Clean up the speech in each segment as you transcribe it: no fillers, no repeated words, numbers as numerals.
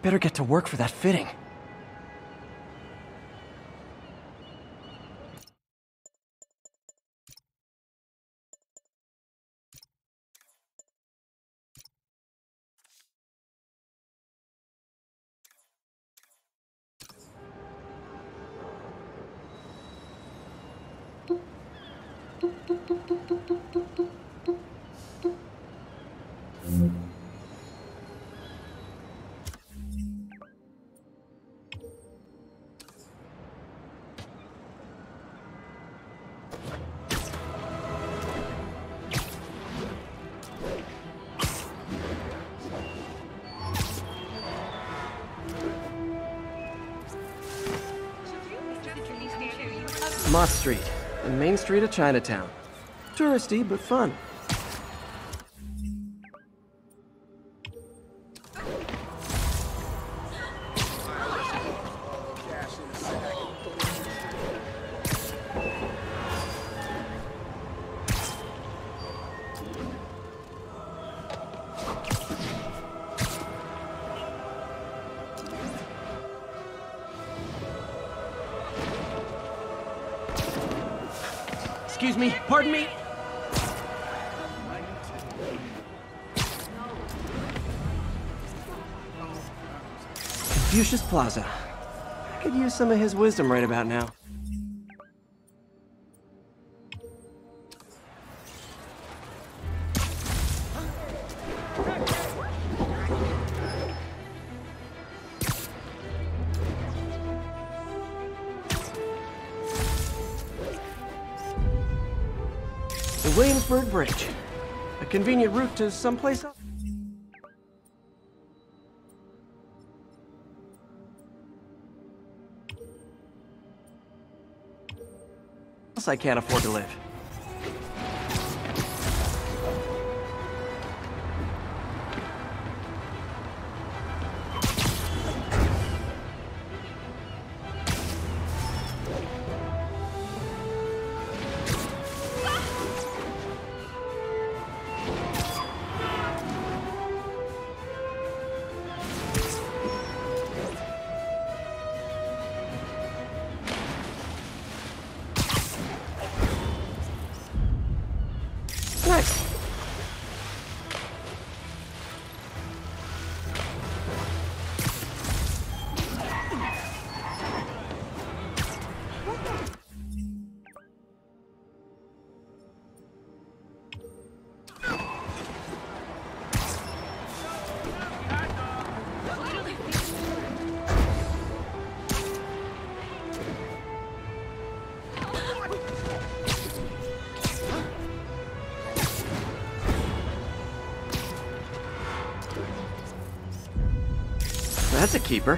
Better get to work for that fitting. Mott Street, the main street of Chinatown. Touristy, but fun. Excuse me, pardon me? Confucius Plaza. I could use some of his wisdom right about now. The Williamsburg Bridge. A convenient route to someplace else. I can't afford to live. Nice. That's a keeper.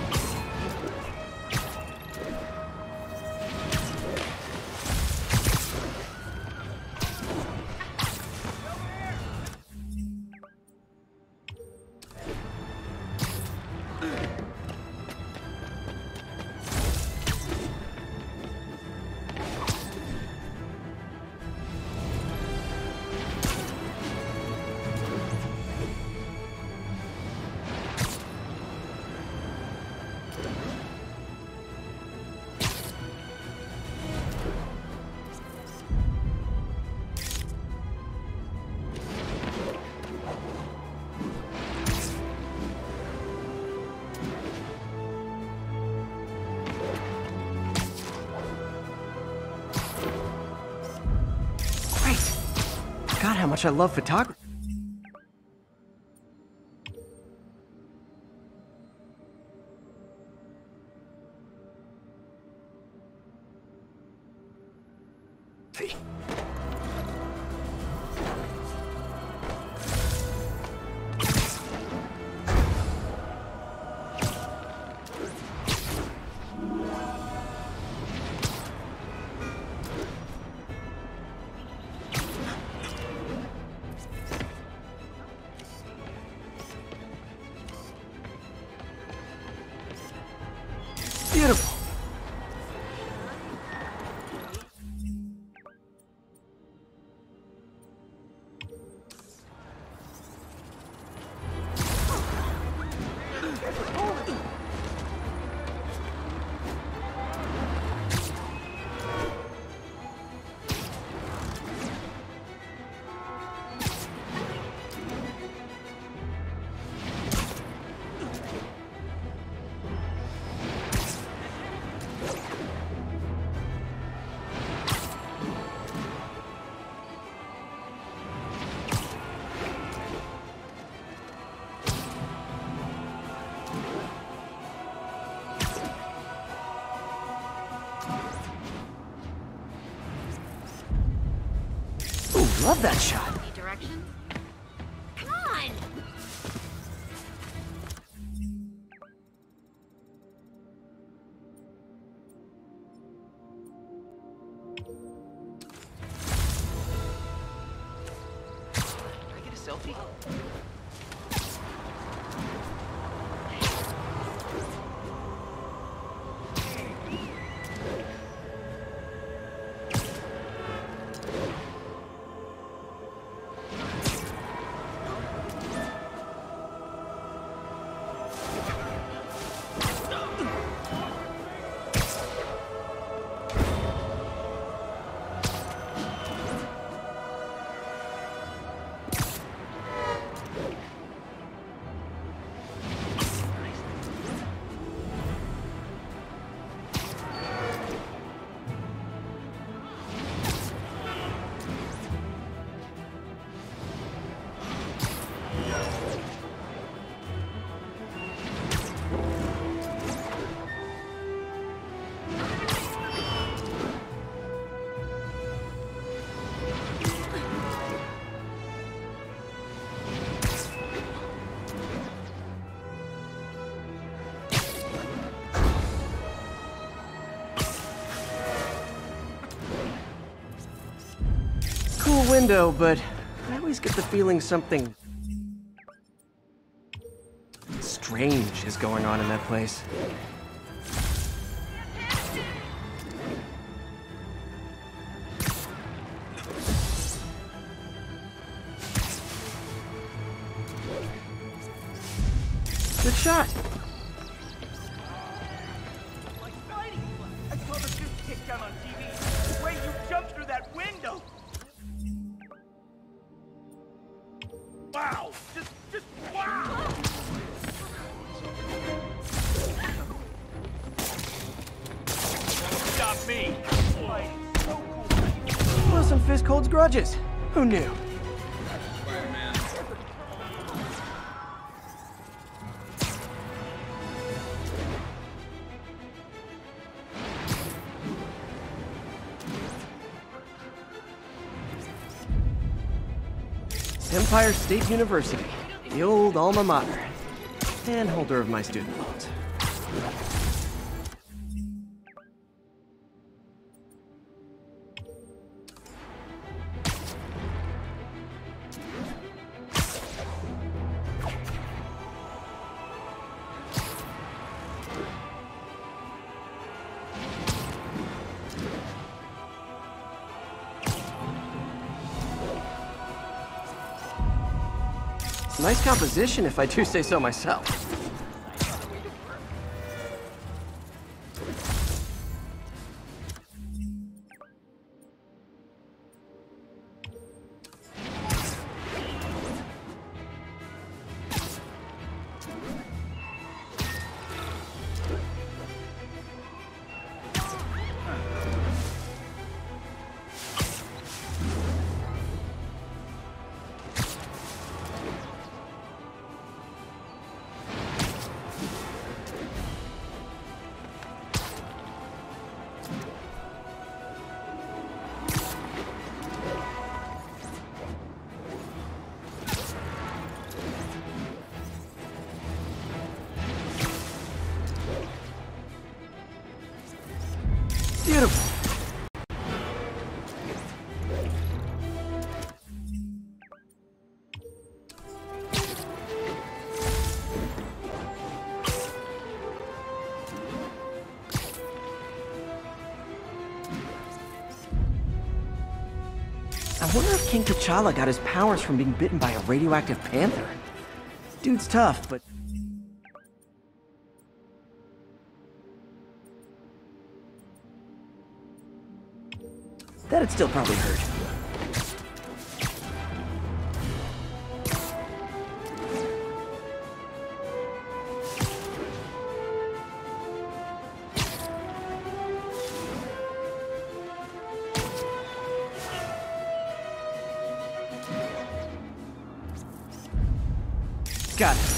God, how much I love photography. Beautiful. love that shot. Any directions? Come on! Can I get a selfie? Cool window, but I always get the feeling something strange is going on in that place. Good shot. Like Spidey! I saw the suit kick down on TV. The way you jumped through that window! Wow! Just wow! Stop me! Spidey's so cool. Wilson Fisk holds grudges. Who knew? Spider-Man. Empire State University, the old alma mater, and holder of my student loans. Nice composition, if I do say so myself. Beautiful. I wonder if King T'Challa got his powers from being bitten by a radioactive panther. Dude's tough, but... that'd still probably hurt. Got it.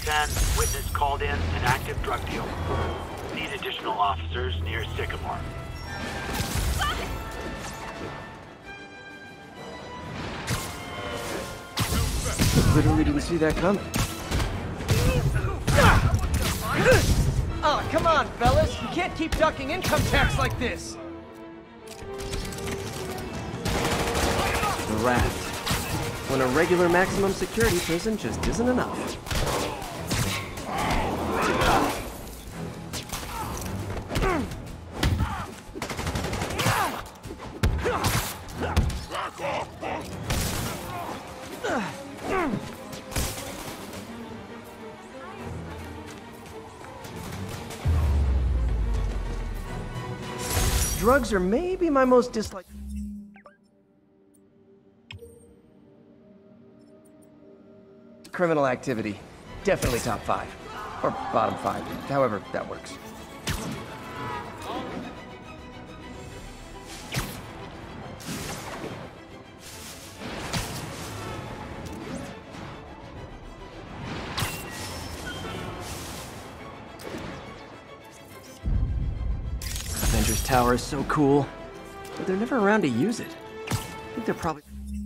10, witness called in an active drug deal. Need additional officers near Sycamore. Literally didn't see that coming. Oh, come on, fellas. You can't keep ducking income tax like this. The raft. When a regular maximum security prison just isn't enough. Drugs are maybe my most disliked. Criminal activity. Definitely top 5. Or bottom 5. However that works. Avengers Tower is so cool, but they're never around to use it. I think they're probably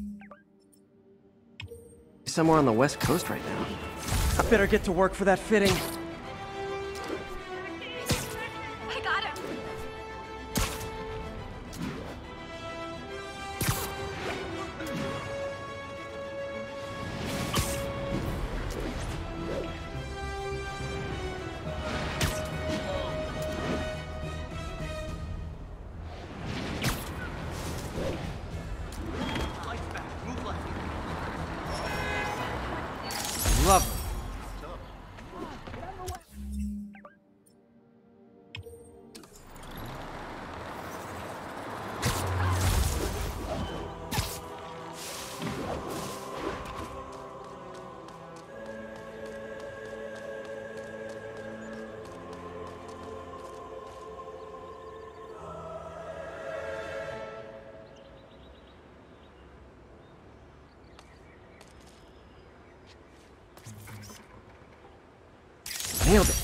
somewhere on the West Coast right now. I better get to work for that fitting. I got him. Love it. Nailed it.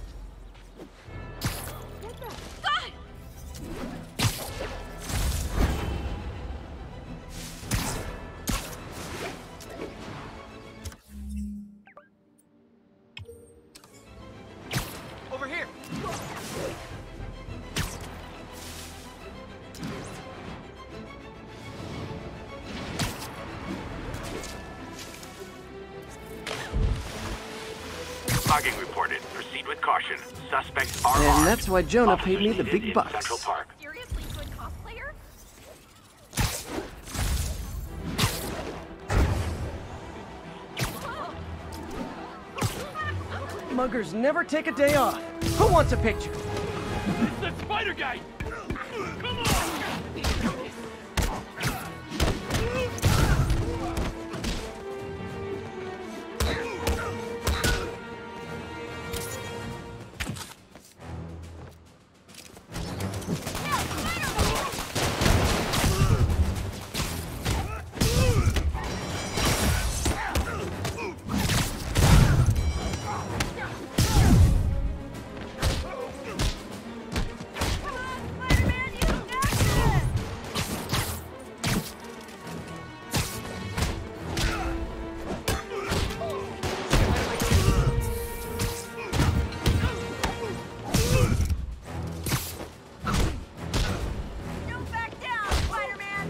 Over here. Logging reported. Proceed with caution. Suspects are And armed. that's why Jonah paid me the Officers big needed in bucks. Central Park. Seriously, good cosplayer? Muggers never take a day off. Who wants a picture? The spider guy. Come on. Don't back down, Spider-Man!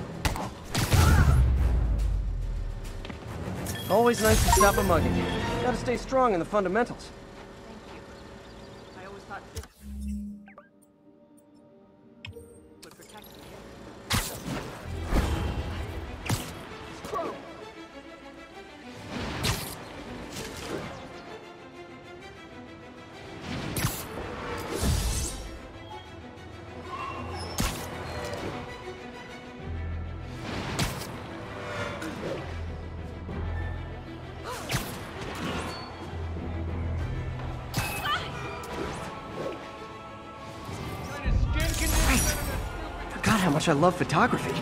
Always nice to stop a mugging. Gotta stay strong in the fundamentals. I always thought this would protect me. Forgot how much I love photography.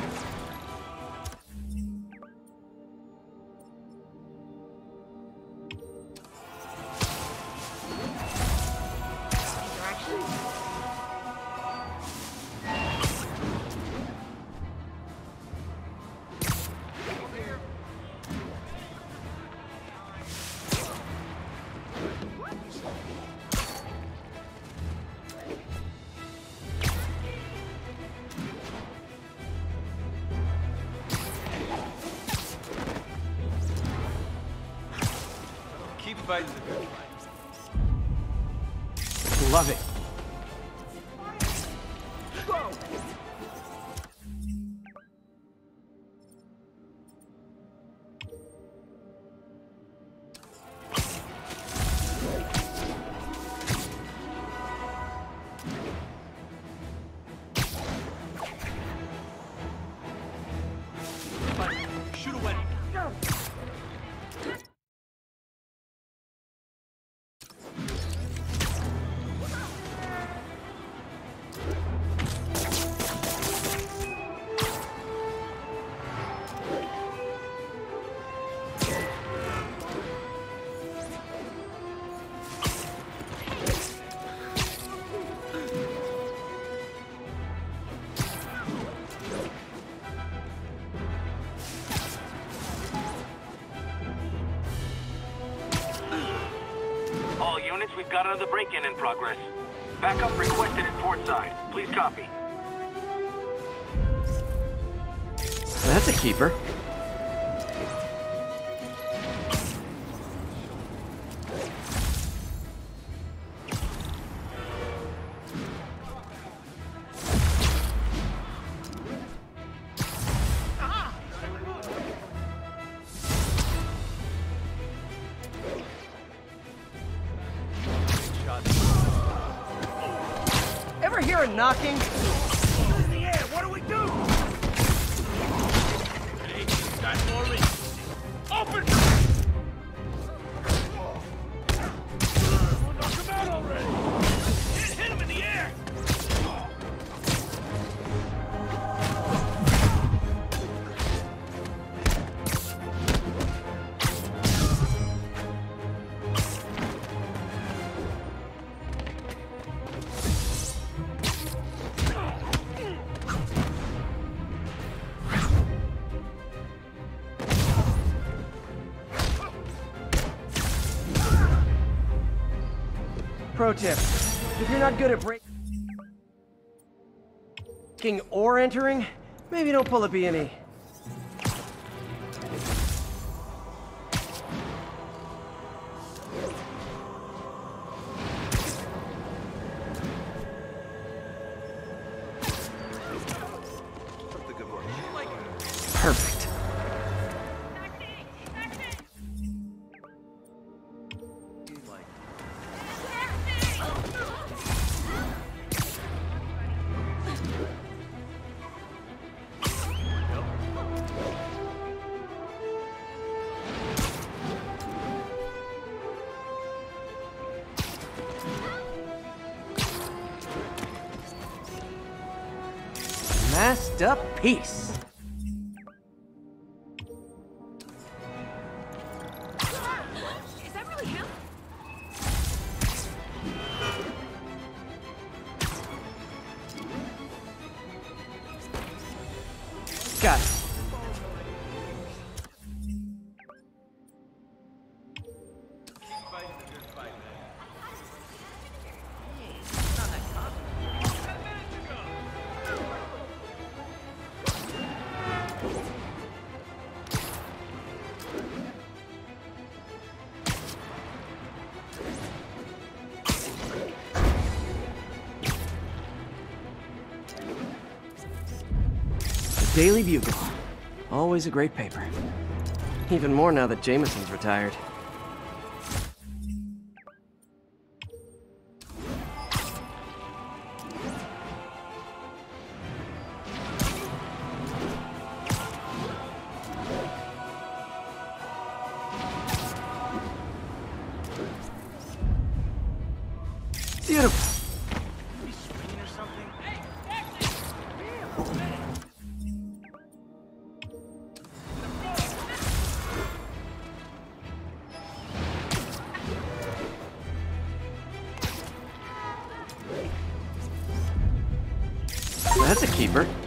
fight's a good fight. Love it. Go! Shoot away. All units, we've got another break-in in progress. Backup requested at port side. Please copy. That's a keeper. Ever hear a knocking? In the air, what do we do? Hey, got more reach. Open! Knock him out already! Hit him in the air! Pro tip, if you're not good at breaking or entering, maybe don't pull a B&E. Perfect. Masked up piece. Is that really him? Got it. Daily Bugle. Always a great paper. Even more now that Jameson's retired. Beautiful. That's a keeper.